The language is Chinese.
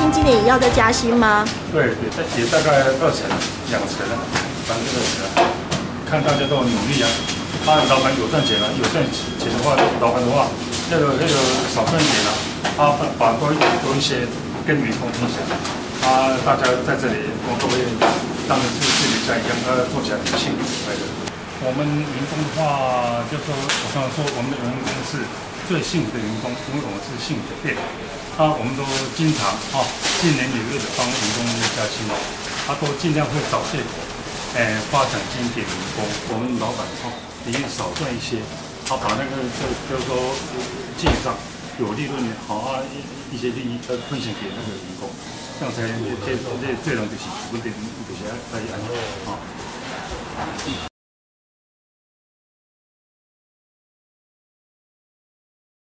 薪今年也要再加薪吗？ 对，也大概2成、2成啊，2%啊。看大家都很努力啊，老板有赚钱了，有赚钱的话，老板的话，那个少赚点啊，把多一些跟员工分享，大家在这里工作会当然是自己家一样，做起来很幸福快乐。我们员工的话，就说我刚才说，我们的员工是最幸福的员工，因为我们是幸福的店。我们都经常经年累月的帮员工加薪都尽量会找借口，发奖金给员工。我们老板宁愿少赚一些，把那个就是说经营上有利润的一些利益分享给那个员工，这样才最能就是稳定，就是可以安